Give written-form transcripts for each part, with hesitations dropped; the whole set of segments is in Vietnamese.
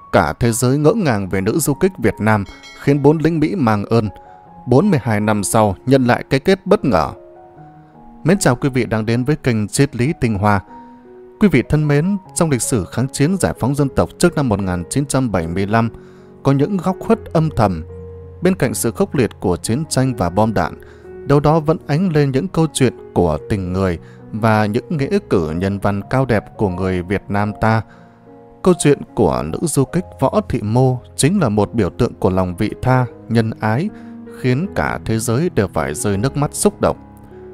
Cả thế giới ngỡ ngàng về nữ du kích Việt Nam, khiến 4 lính Mỹ mang ơn. 42 năm sau nhận lại cái kết bất ngờ. Mến chào quý vị đang đến với kênh Triết lý Tinh Hoa. Quý vị thân mến, trong lịch sử kháng chiến giải phóng dân tộc trước năm 1975, có những góc khuất âm thầm. Bên cạnh sự khốc liệt của chiến tranh và bom đạn, đâu đó vẫn ánh lên những câu chuyện của tình người và những nghĩa cử nhân văn cao đẹp của người Việt Nam ta. Câu chuyện của nữ du kích Võ Thị Mô chính là một biểu tượng của lòng vị tha, nhân ái, khiến cả thế giới đều phải rơi nước mắt xúc động.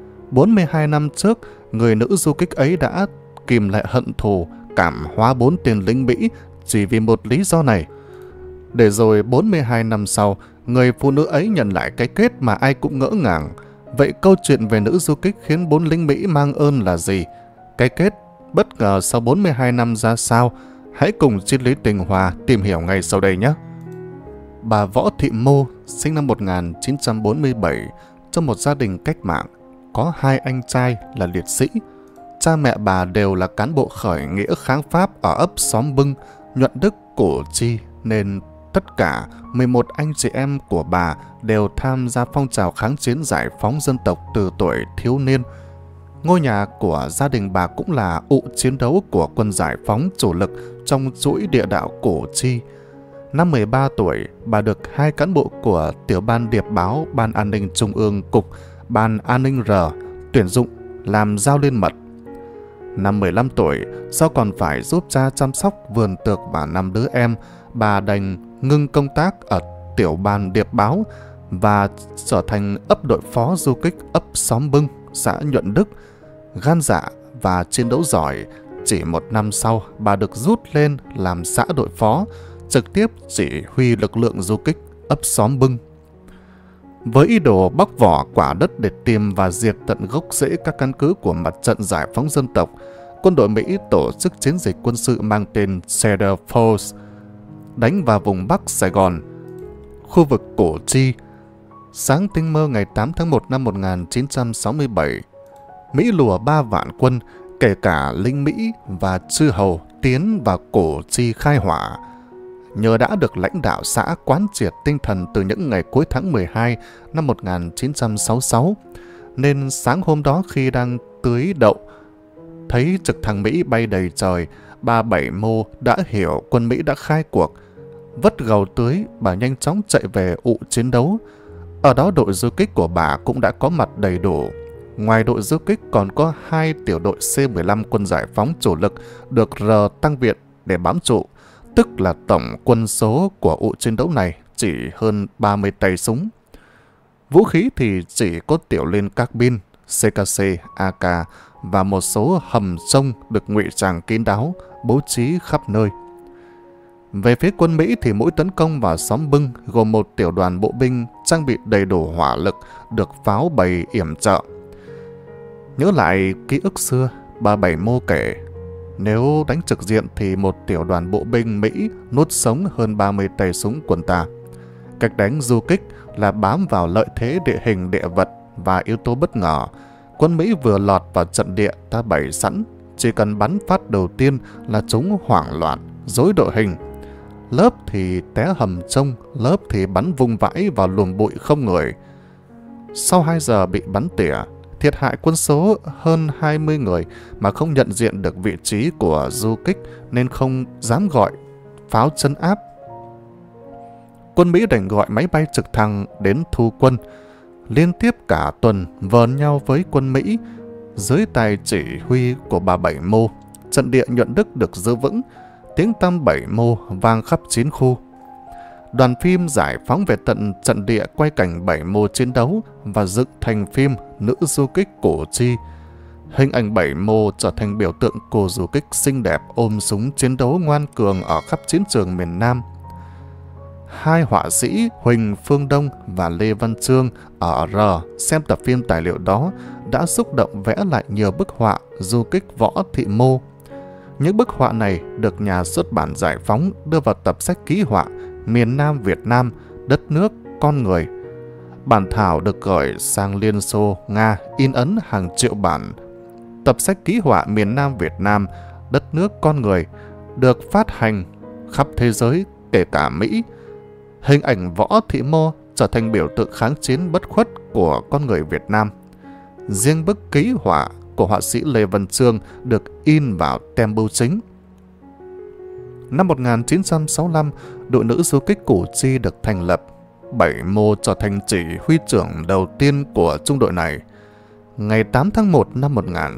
42 năm trước, người nữ du kích ấy đã kìm lại hận thù, cảm hóa 4 tên lính Mỹ chỉ vì một lý do này. Để rồi 42 năm sau, người phụ nữ ấy nhận lại cái kết mà ai cũng ngỡ ngàng. Vậy câu chuyện về nữ du kích khiến 4 lính Mỹ mang ơn là gì? Cái kết bất ngờ sau 42 năm ra sao? Hãy cùng Triết lý Tinh Hoa tìm hiểu ngay sau đây nhé! Bà Võ Thị Mô sinh năm 1947 trong một gia đình cách mạng, có 2 anh trai là liệt sĩ. Cha mẹ bà đều là cán bộ khởi nghĩa kháng Pháp ở ấp Xóm Bưng, Nhuận Đức, Củ Chi, nên tất cả 11 anh chị em của bà đều tham gia phong trào kháng chiến giải phóng dân tộc từ tuổi thiếu niên. Ngôi nhà của gia đình bà cũng là ụ chiến đấu của quân giải phóng chủ lực trong chuỗi địa đạo Củ Chi. Năm 13 tuổi, bà được 2 cán bộ của tiểu ban điệp báo Ban An ninh Trung ương Cục Ban An ninh R tuyển dụng làm giao liên mật. Năm 15 tuổi, do còn phải giúp cha chăm sóc vườn tược và 5 đứa em, bà đành ngưng công tác ở tiểu ban điệp báo và trở thành ấp đội phó du kích ấp Xóm Bưng, xã Nhuận Đức. Gan dạ và chiến đấu giỏi, chỉ 1 năm sau, bà được rút lên làm xã đội phó, trực tiếp chỉ huy lực lượng du kích ấp Xóm Bưng. Với ý đồ bóc vỏ quả đất để tìm và diệt tận gốc rễ các căn cứ của mặt trận giải phóng dân tộc, quân đội Mỹ tổ chức chiến dịch quân sự mang tên Cedar Falls, đánh vào vùng Bắc Sài Gòn, khu vực Củ Chi. Sáng tinh mơ ngày 8 tháng 1 năm 1967, Mỹ lùa 3 vạn quân, kể cả lính Mỹ và chư hầu, tiến vào Củ Chi khai hỏa. Nhờ đã được lãnh đạo xã quán triệt tinh thần từ những ngày cuối tháng 12 năm 1966, nên sáng hôm đó khi đang tưới đậu, thấy trực thăng Mỹ bay đầy trời, bà Bảy Mô đã hiểu quân Mỹ đã khai cuộc. Vất gầu tưới, bà nhanh chóng chạy về ụ chiến đấu. Ở đó đội du kích của bà cũng đã có mặt đầy đủ. Ngoài đội du kích còn có 2 tiểu đội C-15 quân giải phóng chủ lực được R tăng viện để bám trụ, tức là tổng quân số của ụ chiến đấu này chỉ hơn 30 tay súng. Vũ khí thì chỉ có tiểu liên các bin, CKC, AK và một số hầm sông được ngụy trang kín đáo, bố trí khắp nơi. Về phía quân Mỹ thì mũi tấn công vào Xóm Bưng gồm một tiểu đoàn bộ binh trang bị đầy đủ hỏa lực, được pháo bày yểm trợ. Nhớ lại ký ức xưa, bà Bảy Mô kể, nếu đánh trực diện thì một tiểu đoàn bộ binh Mỹ nuốt sống hơn 30 tay súng quân ta. Cách đánh du kích là bám vào lợi thế địa hình địa vật và yếu tố bất ngờ. Quân Mỹ vừa lọt vào trận địa ta bày sẵn, chỉ cần bắn phát đầu tiên là chúng hoảng loạn, rối đội hình. Lớp thì té hầm trông, lớp thì bắn vung vãi vào luồng bụi không người. Sau 2 giờ bị bắn tỉa, thiệt hại quân số hơn 20 người mà không nhận diện được vị trí của du kích nên không dám gọi pháo trấn áp. Quân Mỹ đành gọi máy bay trực thăng đến thu quân. Liên tiếp cả tuần vờn nhau với quân Mỹ. Dưới tay chỉ huy của bà Bảy Mô, trận địa Nhuận Đức được giữ vững, tiếng tăm Bảy Mô vang khắp 9 khu. Đoàn phim giải phóng về tận trận địa quay cảnh Bảy Mô chiến đấu và dựng thành phim Nữ du kích Củ Chi. Hình ảnh Bảy Mô trở thành biểu tượng cô du kích xinh đẹp ôm súng chiến đấu ngoan cường ở khắp chiến trường miền Nam. 2 họa sĩ Huỳnh Phương Đông và Lê Văn Trương ở R xem tập phim tài liệu đó đã xúc động vẽ lại nhiều bức họa du kích Võ Thị Mô. Những bức họa này được nhà xuất bản Giải phóng đưa vào tập sách ký họa Miền Nam Việt Nam, Đất nước, Con người. Bản thảo được gửi sang Liên Xô, Nga, in ấn hàng triệu bản. Tập sách ký họa Miền Nam Việt Nam, Đất nước, Con người được phát hành khắp thế giới, kể cả Mỹ. Hình ảnh Võ Thị Mô trở thành biểu tượng kháng chiến bất khuất của con người Việt Nam. Riêng bức ký họa của họa sĩ Lê Văn Chương được in vào tem bưu chính. Năm 1965, đội nữ du kích Củ Chi được thành lập. Bảy Mô trở thành chỉ huy trưởng đầu tiên của trung đội này. Ngày 8 tháng 1 năm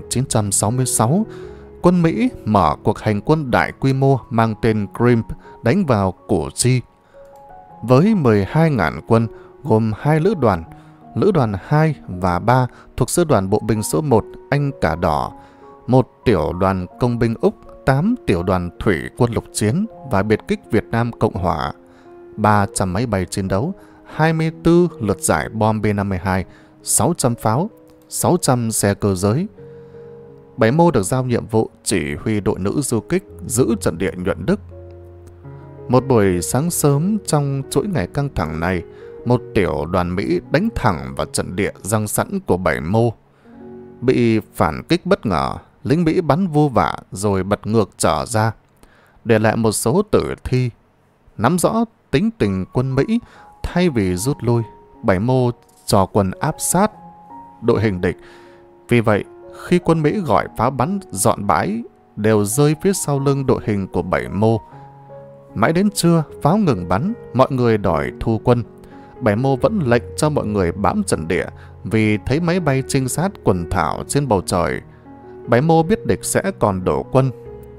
1966, quân Mỹ mở cuộc hành quân đại quy mô mang tên Crimp đánh vào Củ Chi. Với 12.000 quân gồm 2 lữ đoàn 2 và 3 thuộc sư đoàn bộ binh số 1 Anh Cả Đỏ, 1 tiểu đoàn công binh Úc, 8 tiểu đoàn thủy quân lục chiến và biệt kích Việt Nam Cộng Hòa, 300 máy bay chiến đấu, 24 lượt giải bom B-52, 600 pháo, 600 xe cơ giới. Bảy Mô được giao nhiệm vụ chỉ huy đội nữ du kích giữ trận địa Nhuận Đức. Một buổi sáng sớm trong chuỗi ngày căng thẳng này, một tiểu đoàn Mỹ đánh thẳng vào trận địa giăng sẵn của Bảy Mô. Bị phản kích bất ngờ, lính Mỹ bắn vô vạ rồi bật ngược trở ra, để lại một số tử thi. Nắm rõ tính tình quân Mỹ, thay vì rút lui, Bảy Mô cho quân áp sát đội hình địch. Vì vậy, khi quân Mỹ gọi pháo bắn dọn bãi, đều rơi phía sau lưng đội hình của Bảy Mô. Mãi đến trưa, pháo ngừng bắn, mọi người đòi thu quân. Bảy Mô vẫn lệnh cho mọi người bám trận địa vì thấy máy bay trinh sát quần thảo trên bầu trời. Bảy Mô biết địch sẽ còn đổ quân.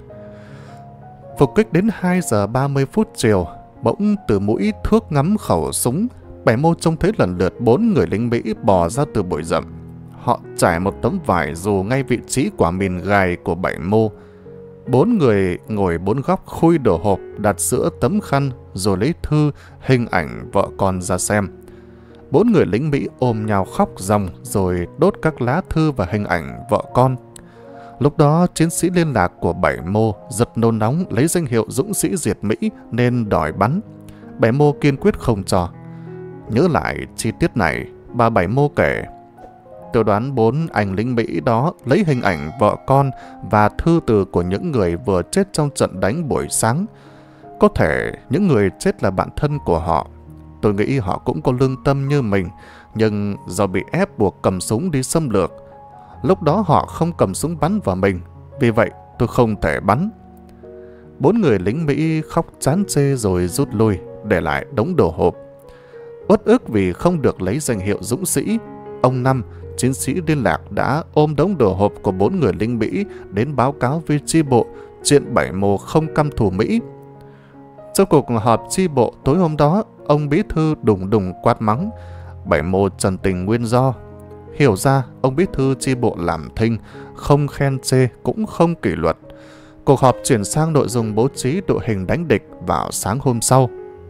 Phục kích đến 2 giờ 30 phút chiều, bỗng từ mũi thước ngắm khẩu súng, Bảy Mô trông thấy lần lượt 4 người lính Mỹ bò ra từ bụi rậm. Họ trải một tấm vải dù ngay vị trí quả mìn gài của Bảy Mô. 4 người ngồi 4 góc khui đổ hộp, đặt giữa tấm khăn rồi lấy thư, hình ảnh vợ con ra xem. 4 người lính Mỹ ôm nhau khóc ròng rồi đốt các lá thư và hình ảnh vợ con. Lúc đó, chiến sĩ liên lạc của Bảy Mô giật nôn nóng lấy danh hiệu dũng sĩ diệt Mỹ nên đòi bắn. Bảy Mô kiên quyết không cho. Nhớ lại chi tiết này, bà Bảy Mô kể: tôi đoán 4 anh lính Mỹ đó lấy hình ảnh vợ con và thư từ của những người vừa chết trong trận đánh buổi sáng. Có thể những người chết là bạn thân của họ. Tôi nghĩ họ cũng có lương tâm như mình, nhưng do bị ép buộc cầm súng đi xâm lược. Lúc đó họ không cầm súng bắn vào mình, vì vậy tôi không thể bắn. 4 người lính Mỹ khóc chán chê rồi rút lui, để lại đống đồ hộp. Uất ức vì không được lấy danh hiệu dũng sĩ, ông Năm, chiến sĩ liên lạc đã ôm đống đồ hộp của 4 người lính Mỹ đến báo cáo với chi bộ chuyện Bảy Mô không căm thù Mỹ. Trong cuộc họp chi bộ tối hôm đó, ông bí thư đùng đùng quát mắng Bảy Mô trần tình nguyên do. Hiểu ra, ông bí thư chi bộ làm thinh, không khen chê cũng không kỷ luật. Cuộc họp chuyển sang nội dung bố trí đội hình đánh địch vào sáng hôm sau.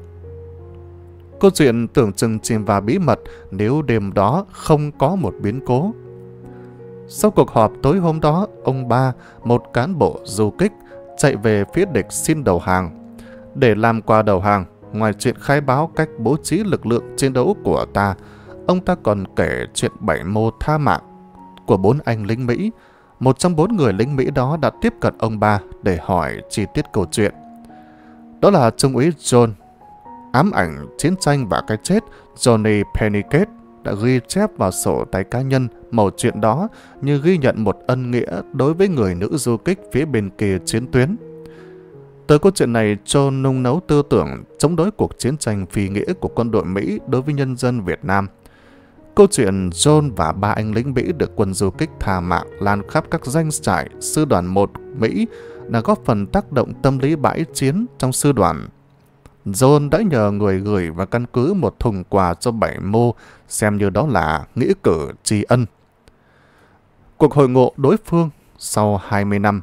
Câu chuyện tưởng chừng chìm vào bí mật nếu đêm đó không có một biến cố. Sau cuộc họp tối hôm đó, ông Ba, một cán bộ du kích, chạy về phía địch xin đầu hàng. Để làm quà đầu hàng, ngoài chuyện khai báo cách bố trí lực lượng chiến đấu của ta, ông ta còn kể chuyện Bảy Mô tha mạng của 4 anh lính Mỹ. Một trong 4 người lính Mỹ đó đã tiếp cận ông Ba để hỏi chi tiết câu chuyện. Đó là Trung úy John. Ám ảnh chiến tranh và cái chết, Johnny Pennicott đã ghi chép vào sổ tay cá nhân mẩu chuyện đó như ghi nhận một ân nghĩa đối với người nữ du kích phía bên kia chiến tuyến. Từ câu chuyện này, John nung nấu tư tưởng chống đối cuộc chiến tranh phi nghĩa của quân đội Mỹ đối với nhân dân Việt Nam. Câu chuyện John và 3 anh lính Mỹ được quân du kích tha mạng lan khắp các doanh trại sư đoàn 1 Mỹ đã góp phần tác động tâm lý bãi chiến trong sư đoàn. John đã nhờ người gửi và căn cứ một thùng quà cho Bảy Mô, xem như đó là nghĩa cử tri ân. Cuộc hội ngộ đối phương sau 20 năm.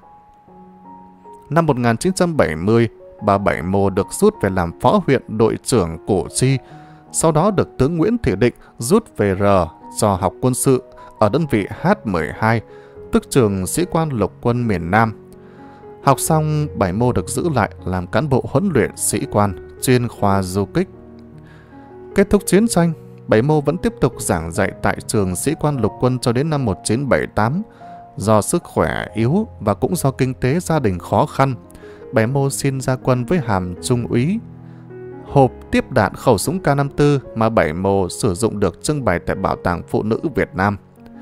Năm 1970, bà Bảy Mô được rút về làm phó huyện đội trưởng Củ Chi, sau đó được tướng Nguyễn Thị Định rút về R cho học quân sự ở đơn vị H12, tức trường sĩ quan lục quân miền Nam. Học xong, Bảy Mô được giữ lại làm cán bộ huấn luyện sĩ quan chuyên khoa du kích. Kết thúc chiến tranh, Bảy Mô vẫn tiếp tục giảng dạy tại trường sĩ quan lục quân cho đến năm 1978. Do sức khỏe yếu và cũng do kinh tế gia đình khó khăn, Bảy Mô xin ra quân với hàm trung úy. Hộp tiếp đạn khẩu súng K54 mà Bảy Mô sử dụng được trưng bày tại Bảo tàng Phụ nữ Việt Nam.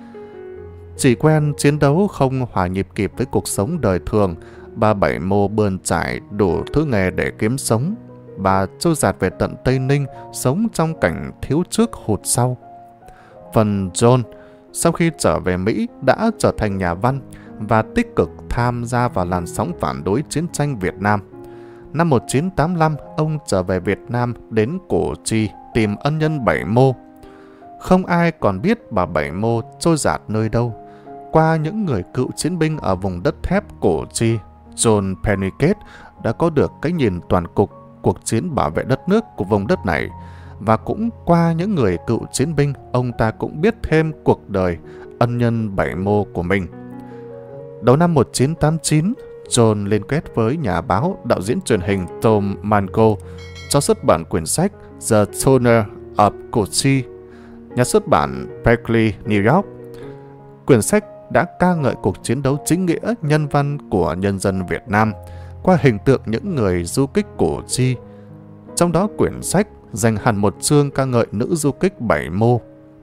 Chỉ quen chiến đấu không hòa nhịp kịp với cuộc sống đời thường, bà Bảy Mô bươn trải đủ thứ nghề để kiếm sống. Bà trôi dạt về tận Tây Ninh, sống trong cảnh thiếu trước hụt sau. Phần John, sau khi trở về Mỹ, đã trở thành nhà văn và tích cực tham gia vào làn sóng phản đối chiến tranh Việt Nam. Năm 1985, ông trở về Việt Nam đến Củ Chi tìm ân nhân Bảy Mô. Không ai còn biết bà Bảy Mô trôi dạt nơi đâu. Qua những người cựu chiến binh ở vùng đất thép Củ Chi, John Pennicott đã có được cái nhìn toàn cục cuộc chiến bảo vệ đất nước của vùng đất này. Và cũng qua những người cựu chiến binh, ông ta cũng biết thêm cuộc đời ân nhân Bảy Mô của mình. Đầu năm 1989, John liên kết với nhà báo, đạo diễn truyền hình Tom Mango cho xuất bản quyển sách The Toner of Củ Chi, nhà xuất bản Berkeley, New York. Quyển sách đã ca ngợi cuộc chiến đấu chính nghĩa nhân văn của nhân dân Việt Nam qua hình tượng những người du kích Củ Chi. Trong đó quyển sách dành hẳn một chương ca ngợi nữ du kích Bảy Mô.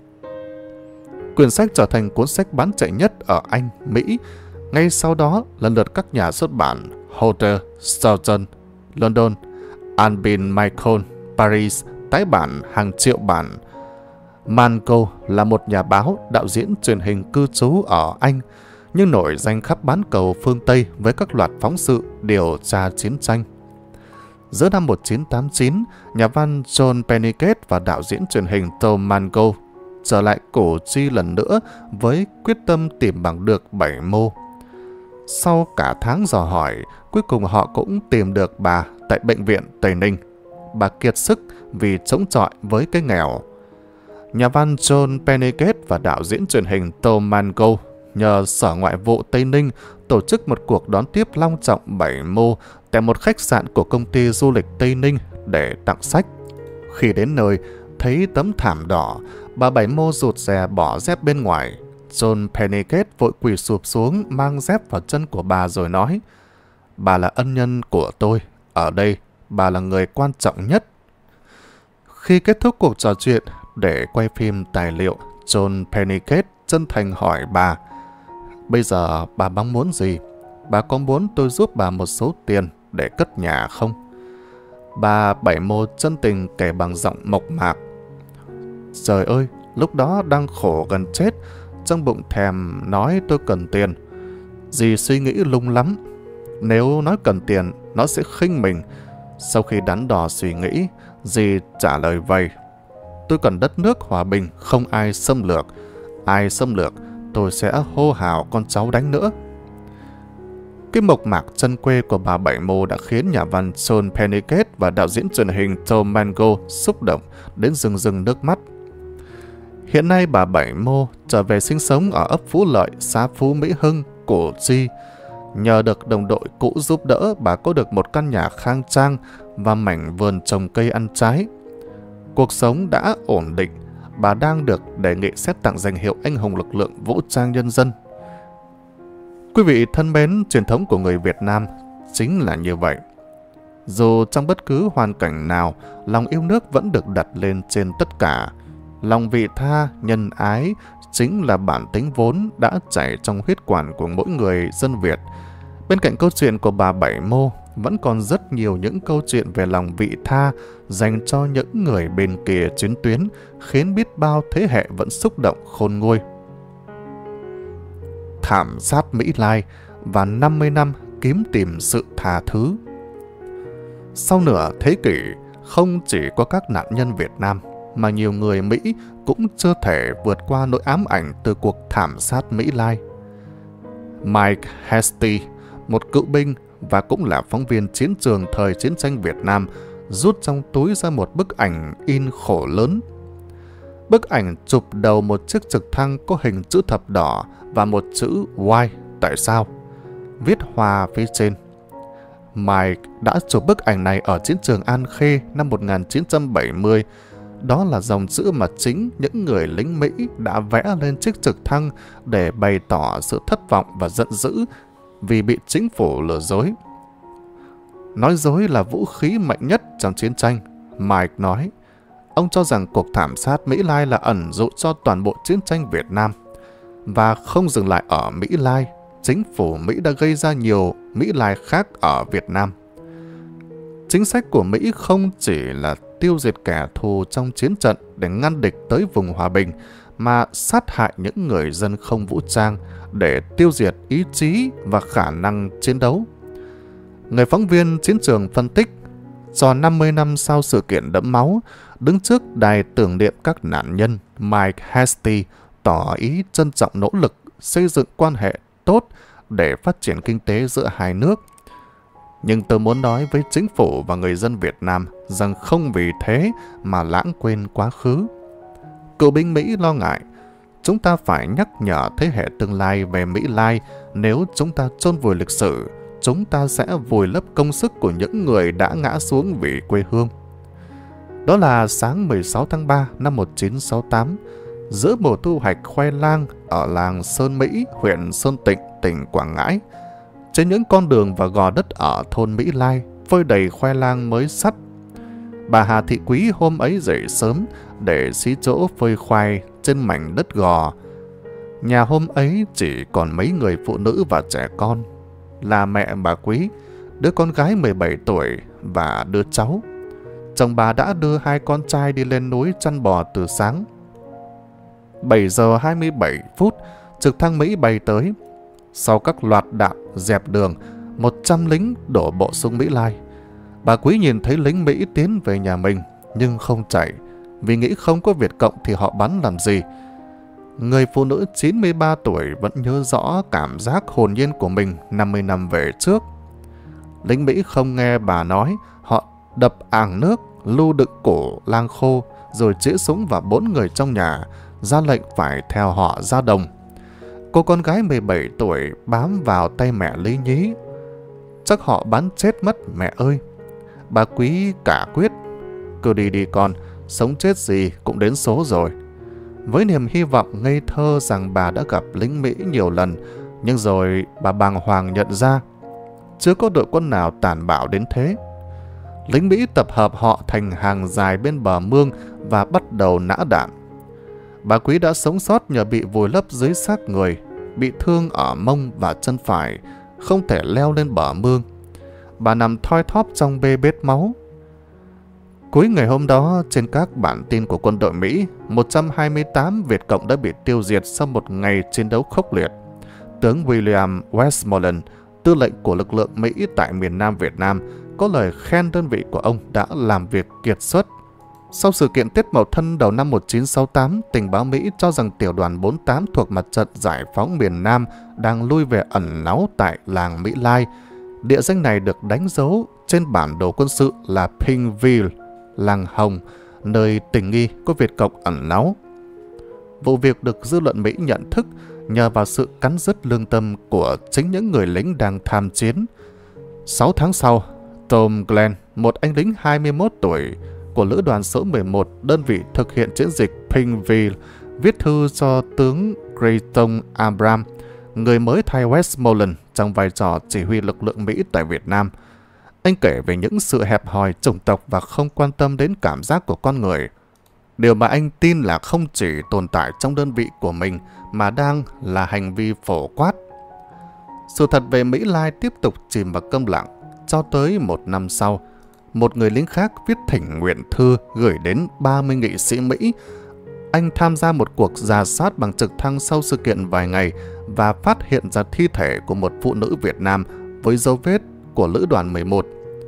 Quyển sách trở thành cuốn sách bán chạy nhất ở Anh, Mỹ. Ngay sau đó, lần lượt các nhà xuất bản Hodder, Stoughton, London, Albin Michael, Paris tái bản hàng triệu bản. Mango là một nhà báo, đạo diễn truyền hình cư trú ở Anh, nhưng nổi danh khắp bán cầu phương Tây với các loạt phóng sự điều tra chiến tranh. Giữa năm 1989, nhà văn John Pennicott và đạo diễn truyền hình Tom Mango trở lại Củ Chi lần nữa với quyết tâm tìm bằng được Bảy Mô. Sau cả tháng dò hỏi, cuối cùng họ cũng tìm được bà tại bệnh viện Tây Ninh. Bà kiệt sức vì chống chọi với cái nghèo. Nhà văn John Pennicott và đạo diễn truyền hình Tom Mango nhờ Sở Ngoại vụ Tây Ninh tổ chức một cuộc đón tiếp long trọng Bảy Mô tại một khách sạn của công ty du lịch Tây Ninh để tặng sách. Khi đến nơi, thấy tấm thảm đỏ, bà Bảy Mô rụt rè bỏ dép bên ngoài. John Pennicott vội quỳ sụp xuống mang dép vào chân của bà rồi nói: "Bà là ân nhân của tôi. Ở đây, bà là người quan trọng nhất." Khi kết thúc cuộc trò chuyện để quay phim tài liệu, John Pennicott chân thành hỏi bà: "Bây giờ bà mong muốn gì? Bà có muốn tôi giúp bà một số tiền để cất nhà không?" Bà Bảy Mô chân tình kể bằng giọng mộc mạc: "Trời ơi, lúc đó đang khổ gần chết, trong bụng thèm nói tôi cần tiền. Dì suy nghĩ lung lắm. Nếu nói cần tiền, nó sẽ khinh mình. Sau khi đắn đo suy nghĩ, dì trả lời vậy: tôi cần đất nước hòa bình, không ai xâm lược. Ai xâm lược, tôi sẽ hô hào con cháu đánh nữa." Cái mộc mạc chân quê của bà Bảy Mô đã khiến nhà văn John Pennicott và đạo diễn truyền hình Tom Mango xúc động đến rưng rưng nước mắt. Hiện nay bà Bảy Mô trở về sinh sống ở ấp Phú Lợi, xã Phú Mỹ Hưng, Củ Chi. Nhờ được đồng đội cũ giúp đỡ, bà có được một căn nhà khang trang và mảnh vườn trồng cây ăn trái. Cuộc sống đã ổn định, bà đang được đề nghị xét tặng danh hiệu Anh hùng lực lượng vũ trang nhân dân. Quý vị thân mến, truyền thống của người Việt Nam chính là như vậy. Dù trong bất cứ hoàn cảnh nào, lòng yêu nước vẫn được đặt lên trên tất cả. Lòng vị tha, nhân ái chính là bản tính vốn đã chảy trong huyết quản của mỗi người dân Việt. Bên cạnh câu chuyện của bà Bảy Mô, vẫn còn rất nhiều những câu chuyện về lòng vị tha dành cho những người bên kia chiến tuyến, khiến biết bao thế hệ vẫn xúc động khôn nguôi. Thảm sát Mỹ Lai và 50 năm kiếm tìm sự tha thứ. Sau nửa thế kỷ, không chỉ có các nạn nhân Việt Nam, mà nhiều người Mỹ cũng chưa thể vượt qua nỗi ám ảnh từ cuộc thảm sát Mỹ Lai. Mike Hasty, một cựu binh và cũng là phóng viên chiến trường thời chiến tranh Việt Nam, rút trong túi ra một bức ảnh in khổ lớn. Bức ảnh chụp đầu một chiếc trực thăng có hình chữ thập đỏ và một chữ Why, tại sao, viết hoa phía trên. Mike đã chụp bức ảnh này ở chiến trường An Khê năm 1970. Đó là dòng chữ mà chính những người lính Mỹ đã vẽ lên chiếc trực thăng để bày tỏ sự thất vọng và giận dữ vì bị chính phủ lừa dối. Nói dối là vũ khí mạnh nhất trong chiến tranh, Mike nói. Ông cho rằng cuộc thảm sát Mỹ Lai là ẩn dụ cho toàn bộ chiến tranh Việt Nam. Và không dừng lại ở Mỹ Lai, chính phủ Mỹ đã gây ra nhiều Mỹ Lai khác ở Việt Nam. Chính sách của Mỹ không chỉ là tiêu diệt kẻ thù trong chiến trận để ngăn địch tới vùng hòa bình, mà sát hại những người dân không vũ trang để tiêu diệt ý chí và khả năng chiến đấu. Người phóng viên chiến trường phân tích, tròn 50 năm sau sự kiện đẫm máu, đứng trước đài tưởng niệm các nạn nhân, Mike Hasty tỏ ý trân trọng nỗ lực xây dựng quan hệ tốt để phát triển kinh tế giữa hai nước. Nhưng tôi muốn nói với chính phủ và người dân Việt Nam rằng không vì thế mà lãng quên quá khứ. Cựu binh Mỹ lo ngại, chúng ta phải nhắc nhở thế hệ tương lai về Mỹ Lai. Nếu chúng ta chôn vùi lịch sử, chúng ta sẽ vùi lấp công sức của những người đã ngã xuống vì quê hương. Đó là sáng 16 tháng 3 năm 1968, giữa mùa thu hoạch khoai lang ở làng Sơn Mỹ, huyện Sơn Tịnh, tỉnh Quảng Ngãi. Trên những con đường và gò đất ở thôn Mỹ Lai phơi đầy khoai lang mới sắt. Bà Hà Thị Quý hôm ấy dậy sớm để xí chỗ phơi khoai trên mảnh đất gò. Nhà hôm ấy chỉ còn mấy người phụ nữ và trẻ con, là mẹ bà Quý, đứa con gái 17 tuổi và đứa cháu. Chồng bà đã đưa hai con trai đi lên núi chăn bò từ sáng. 7 giờ 27 phút, trực thăng Mỹ bay tới. Sau các loạt đạn dẹp đường, 100 lính đổ bộ xuống Mỹ Lai. Bà Quý nhìn thấy lính Mỹ tiến về nhà mình, nhưng không chạy, vì nghĩ không có Việt Cộng thì họ bắn làm gì. Người phụ nữ 93 tuổi vẫn nhớ rõ cảm giác hồn nhiên của mình 50 năm về trước. Lính Mỹ không nghe bà nói, họ đập ảng nước, lu đựng cổ lang khô, rồi chĩa súng vào 4 người trong nhà, ra lệnh phải theo họ ra đồng. Cô con gái 17 tuổi bám vào tay mẹ Lý Nhí. Chắc họ bắn chết mất mẹ ơi. Bà Quý cả quyết, cứ đi đi con, sống chết gì cũng đến số rồi. Với niềm hy vọng ngây thơ rằng bà đã gặp lính Mỹ nhiều lần, nhưng rồi bà bàng hoàng nhận ra chưa có đội quân nào tàn bạo đến thế. Lính Mỹ tập hợp họ thành hàng dài bên bờ mương và bắt đầu nã đạn. Bà Quý đã sống sót nhờ bị vùi lấp dưới xác người, bị thương ở mông và chân phải, không thể leo lên bờ mương. Bà nằm thoi thóp trong bê bết máu. Cuối ngày hôm đó, trên các bản tin của quân đội Mỹ, 128 Việt Cộng đã bị tiêu diệt sau một ngày chiến đấu khốc liệt. Tướng William Westmoreland, tư lệnh của lực lượng Mỹ tại miền Nam Việt Nam, có lời khen đơn vị của ông đã làm việc kiệt xuất. Sau sự kiện Tết Mậu Thân đầu năm 1968, tình báo Mỹ cho rằng tiểu đoàn 48 thuộc mặt trận giải phóng miền Nam đang lui về ẩn náu tại làng Mỹ Lai. Địa danh này được đánh dấu trên bản đồ quân sự là Pinkville, làng Hồng, nơi tình nghi có Việt Cộng ẩn náu. Vụ việc được dư luận Mỹ nhận thức nhờ vào sự cắn rứt lương tâm của chính những người lính đang tham chiến. 6 tháng sau, Tom Glenn, một anh lính 21 tuổi của lữ đoàn số 11, đơn vị thực hiện chiến dịch Pinkville, viết thư cho tướng Creighton Abram, người mới thay Westmoreland trong vai trò chỉ huy lực lượng Mỹ tại Việt Nam. Anh kể về những sự hẹp hòi chủng tộc và không quan tâm đến cảm giác của con người. Điều mà anh tin là không chỉ tồn tại trong đơn vị của mình mà đang là hành vi phổ quát. Sự thật về Mỹ Lai tiếp tục chìm vào câm lặng cho tới một năm sau. Một người lính khác viết thỉnh nguyện thư gửi đến 30 nghị sĩ Mỹ. Anh tham gia một cuộc rà soát bằng trực thăng sau sự kiện vài ngày và phát hiện ra thi thể của một phụ nữ Việt Nam với dấu vết của lữ đoàn 11.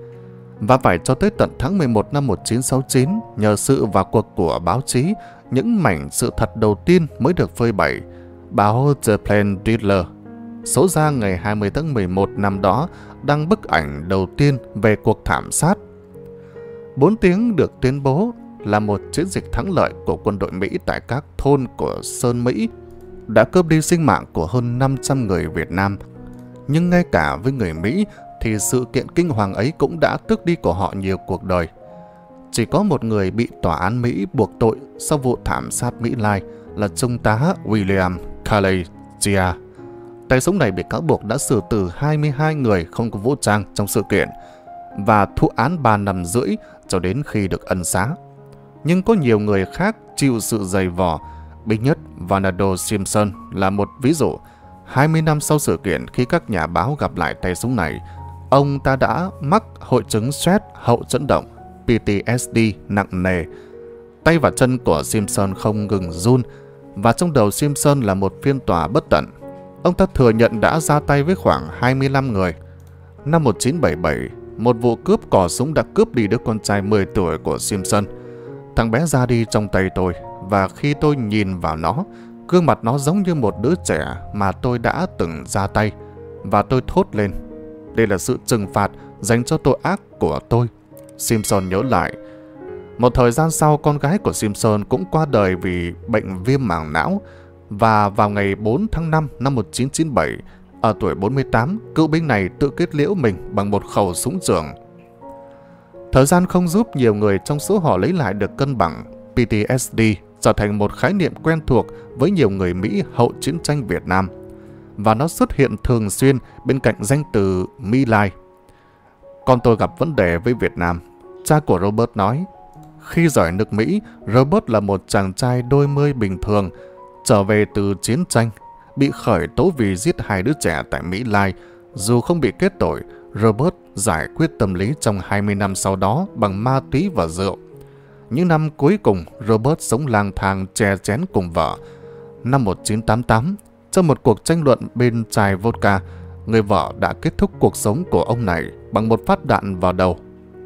Và phải cho tới tận tháng 11 năm 1969, nhờ sự vào cuộc của báo chí, những mảnh sự thật đầu tiên mới được phơi bày. Báo The Plain Dealer, số ra ngày 20 tháng 11 năm đó, đăng bức ảnh đầu tiên về cuộc thảm sát. 4 tiếng được tuyên bố là một chiến dịch thắng lợi của quân đội Mỹ tại các thôn của Sơn Mỹ đã cướp đi sinh mạng của hơn 500 người Việt Nam. Nhưng ngay cả với người Mỹ thì sự kiện kinh hoàng ấy cũng đã tước đi của họ nhiều cuộc đời. Chỉ có một người bị tòa án Mỹ buộc tội sau vụ thảm sát Mỹ Lai là Trung tá William Kalayjia. Tay súng này bị cáo buộc đã xử tử 22 người không có vũ trang trong sự kiện. và thụ án 3 năm rưỡi cho đến khi được ân xá. Nhưng có nhiều người khác chịu sự dày vò. Bí nhất Bernardo Simpson là một ví dụ. 20 năm sau sự kiện, khi các nhà báo gặp lại tay súng này, ông ta đã mắc hội chứng stress hậu chấn động PTSD nặng nề. Tay và chân của Simpson không ngừng run, và trong đầu Simpson là một phiên tòa bất tận. Ông ta thừa nhận đã ra tay với khoảng 25 người. Năm 1977, một vụ cướp cò súng đã cướp đi đứa con trai 10 tuổi của Simpson. Thằng bé ra đi trong tay tôi, và khi tôi nhìn vào nó, gương mặt nó giống như một đứa trẻ mà tôi đã từng ra tay. Và tôi thốt lên, đây là sự trừng phạt dành cho tội ác của tôi. Simpson nhớ lại. Một thời gian sau, con gái của Simpson cũng qua đời vì bệnh viêm màng não. Và vào ngày 4 tháng 5 năm 1997, ở tuổi 48, cựu binh này tự kết liễu mình bằng một khẩu súng trường. Thời gian không giúp nhiều người trong số họ lấy lại được cân bằng. PTSD trở thành một khái niệm quen thuộc với nhiều người Mỹ hậu chiến tranh Việt Nam, và nó xuất hiện thường xuyên bên cạnh danh từ My Lai. Con tôi gặp vấn đề với Việt Nam, cha của Robert nói. Khi rời nước Mỹ, Robert là một chàng trai đôi mươi bình thường, trở về từ chiến tranh, bị khởi tố vì giết 2 đứa trẻ tại Mỹ Lai. Dù không bị kết tội, Robert giải quyết tâm lý trong 20 năm sau đó bằng ma túy và rượu. Những năm cuối cùng, Robert sống lang thang chè chén cùng vợ. Năm 1988, trong một cuộc tranh luận bên chai vodka, người vợ đã kết thúc cuộc sống của ông này bằng một phát đạn vào đầu.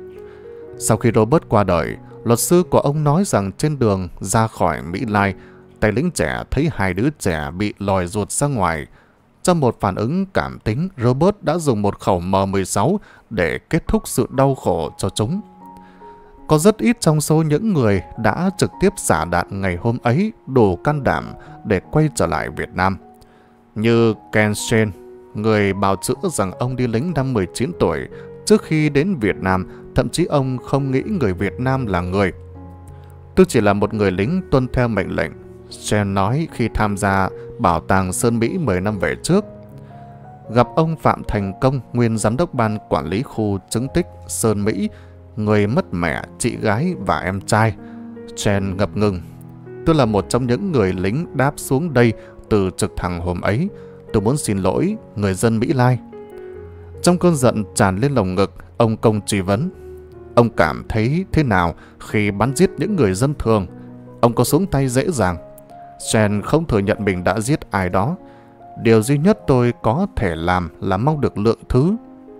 Sau khi Robert qua đời, luật sư của ông nói rằng trên đường ra khỏi Mỹ Lai, tay lính trẻ thấy 2 đứa trẻ bị lòi ruột ra ngoài. Trong một phản ứng cảm tính, Robert đã dùng một khẩu M16 để kết thúc sự đau khổ cho chúng. Có rất ít trong số những người đã trực tiếp xả đạn ngày hôm ấy đủ can đảm để quay trở lại Việt Nam. Như Ken Shane, người bào chữa rằng ông đi lính năm 19 tuổi. Trước khi đến Việt Nam, thậm chí ông không nghĩ người Việt Nam là người. Tôi chỉ là một người lính tuân theo mệnh lệnh, Shane nói khi tham gia Bảo tàng Sơn Mỹ 10 năm về trước. Gặp ông Phạm Thành Công, nguyên giám đốc ban quản lý khu chứng tích Sơn Mỹ, người mất mẹ, chị gái và em trai, Shane ngập ngừng. Tôi là một trong những người lính đáp xuống đây từ trực thăng hôm ấy. Tôi muốn xin lỗi người dân Mỹ Lai. Trong cơn giận tràn lên lồng ngực, ông Công truy vấn. Ông cảm thấy thế nào khi bắn giết những người dân thường? Ông có xuống tay dễ dàng? Shane không thừa nhận mình đã giết ai đó. Điều duy nhất tôi có thể làm là mong được lượng thứ.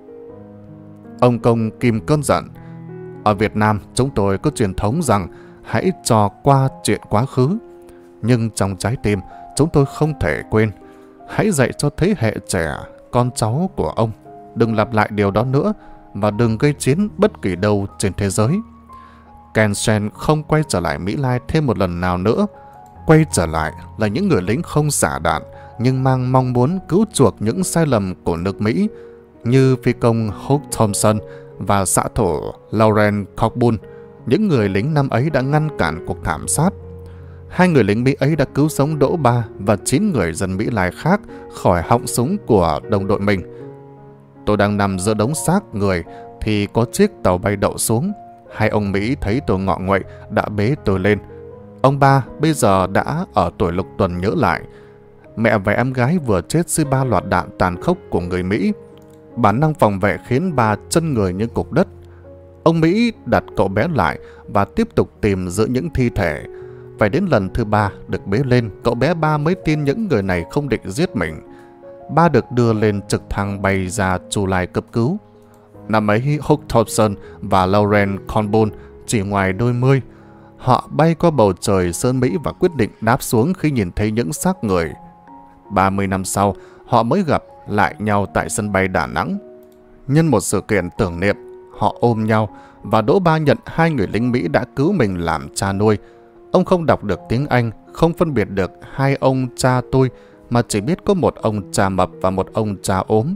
Ông Công kìm cơn giận. Ở Việt Nam, chúng tôi có truyền thống rằng hãy trò qua chuyện quá khứ. Nhưng trong trái tim, chúng tôi không thể quên. Hãy dạy cho thế hệ trẻ, con cháu của ông, đừng lặp lại điều đó nữa và đừng gây chiến bất kỳ đâu trên thế giới. Ken Shane không quay trở lại Mỹ Lai thêm một lần nào nữa. Quay trở lại là những người lính không xả đạn, nhưng mang mong muốn cứu chuộc những sai lầm của nước Mỹ, như phi công Hugh Thompson và xạ thủ Lauren Cockburn. Những người lính năm ấy đã ngăn cản cuộc thảm sát. 2 người lính Mỹ ấy đã cứu sống Đỗ Ba và 9 người dân Mỹ Lai khác khỏi họng súng của đồng đội mình. Tôi đang nằm giữa đống xác người thì có chiếc tàu bay đậu xuống. 2 ông Mỹ thấy tôi ngọ nguậy đã bế tôi lên. Ông Ba bây giờ đã ở tuổi lục tuần nhớ lại. Mẹ và em gái vừa chết dưới 3 loạt đạn tàn khốc của người Mỹ. Bản năng phòng vệ khiến Ba chân người như cục đất. Ông Mỹ đặt cậu bé lại và tiếp tục tìm giữa những thi thể. Phải đến lần thứ 3 được bế lên, cậu bé Ba mới tin những người này không định giết mình. Ba được đưa lên trực thăng bay ra Chu Lai cấp cứu. Năm ấy, Hugh Thompson và Lauren Cockburn chỉ ngoài đôi mươi. Họ bay qua bầu trời Sơn Mỹ và quyết định đáp xuống khi nhìn thấy những xác người. 30 năm sau, họ mới gặp lại nhau tại sân bay Đà Nẵng. Nhân một sự kiện tưởng niệm, họ ôm nhau và Đỗ Ba nhận 2 người lính Mỹ đã cứu mình làm cha nuôi. Ông không đọc được tiếng Anh, không phân biệt được 2 ông cha tôi, mà chỉ biết có một ông cha mập và một ông cha ốm.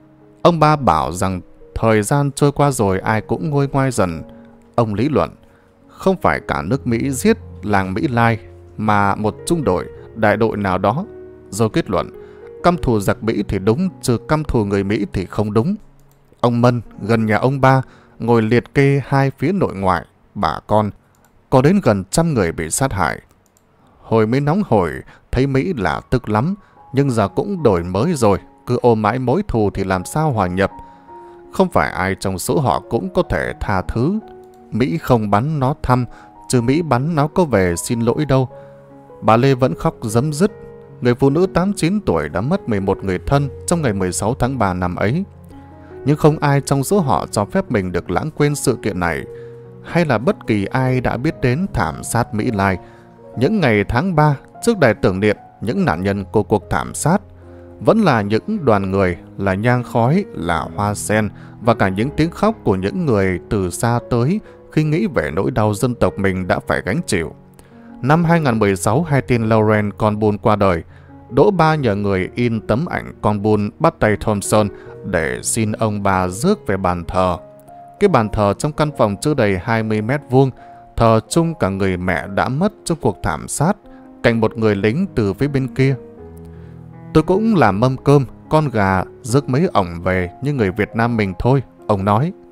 Ông Ba bảo rằng thời gian trôi qua rồi ai cũng nguôi ngoai dần. Ông lý luận, không phải cả nước Mỹ giết làng Mỹ Lai, mà một trung đội, đại đội nào đó. Rồi kết luận, căm thù giặc Mỹ thì đúng, chứ căm thù người Mỹ thì không đúng. Ông Mân gần nhà ông Ba ngồi liệt kê hai phía nội ngoại, bà con. Có đến gần 100 người bị sát hại. Hồi mới nóng hổi, thấy Mỹ là tức lắm, nhưng giờ cũng đổi mới rồi, cứ ôm mãi mối thù thì làm sao hòa nhập. Không phải ai trong số họ cũng có thể tha thứ. Mỹ không bắn nó thăm, chứ Mỹ bắn nó có về xin lỗi đâu. Bà Lê vẫn khóc rấm rứt. Người phụ nữ 89 tuổi đã mất 11 người thân trong ngày 16 tháng 3 năm ấy. Nhưng không ai trong số họ cho phép mình được lãng quên sự kiện này, hay là bất kỳ ai đã biết đến thảm sát Mỹ Lai. Những ngày tháng 3 trước đài tưởng niệm những nạn nhân của cuộc thảm sát, vẫn là những đoàn người, là nhang khói, là hoa sen và cả những tiếng khóc của những người từ xa tới khi nghĩ về nỗi đau dân tộc mình đã phải gánh chịu. Năm 2016, hai tin Lauren Conbul qua đời. Đỗ Ba nhờ người in tấm ảnh Conbul bắt tay Thompson để xin ông bà rước về bàn thờ. Cái bàn thờ trong căn phòng chưa đầy 20 mét vuông, thờ chung cả người mẹ đã mất trong cuộc thảm sát, cạnh một người lính từ phía bên kia. Tôi cũng làm mâm cơm, con gà, rước mấy ổng về như người Việt Nam mình thôi, ông nói.